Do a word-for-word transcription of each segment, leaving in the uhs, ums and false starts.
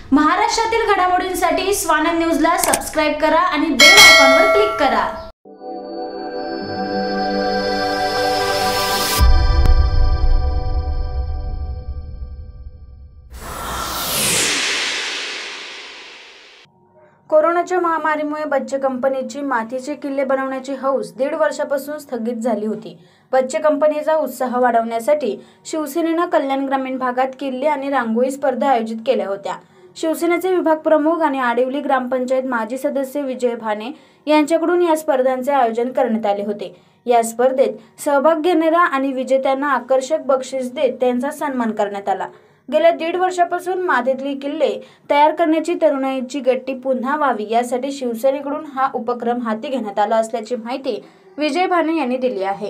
महाराष्ट्रातील घडामोडींसाठी स्वानंद न्यूजला सबस्क्राइब करा आणि बेल आयकॉनवर क्लिक करा। कोरोनाच्या महामारीमुळे बच्चे कंपनीची मातीचे किल्ले बनवण्याची हौस दीड वर्षापासून स्थगित झाली होती। बच्चे कंपनीचा उत्साह वाढवण्यासाठी शिवसेनेने कल्याण ग्रामीण भागात किल्ले आणि रांगोळी स्पर्धा आयोजित केल्या होत्या। शिवसेनेचे विभाग प्रमुख आणि आडिवली ग्रामपंचायत माजी सदस्य विजय भाने यांच्याकडून या स्पर्धांचे आयोजन करण्यात आले होते। या स्पर्धेत सहभाग घेणाऱ्या आणि विजेत्यांना आकर्षक बक्षीस देत त्यांचा सन्मान करण्यात आला। गेल्या दीड वर्षापासून मातीतले किल्ले तयार करण्याची तरुणाईची गट्टी पुन्हा व्हावी यासाठी शिवसेनेकडून हा उपक्रम हाती घेण्यात आला असल्याची माहिती विजय भाने यांनी दिली आहे।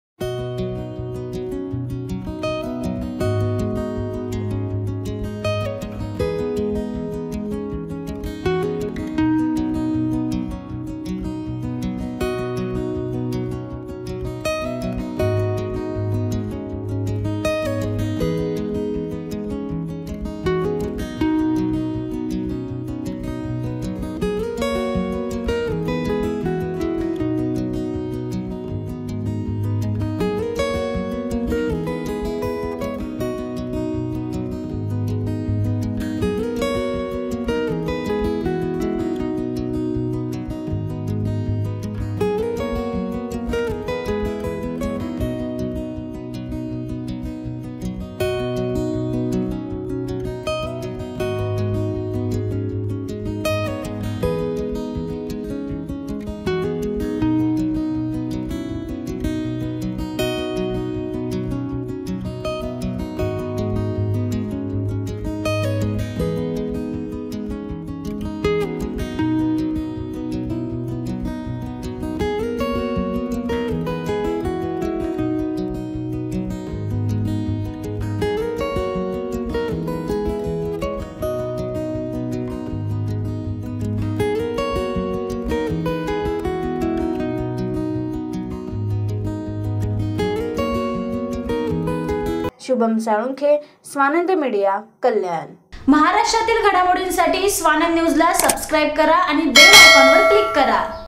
शुभम साळुंखे, स्वानंद मीडिया, कल्याण। महाराष्ट्रातील घडामोडींसाठी स्वानंद न्यूजला सबस्क्राइब करा आणि बेल आयकॉनवर क्लिक करा।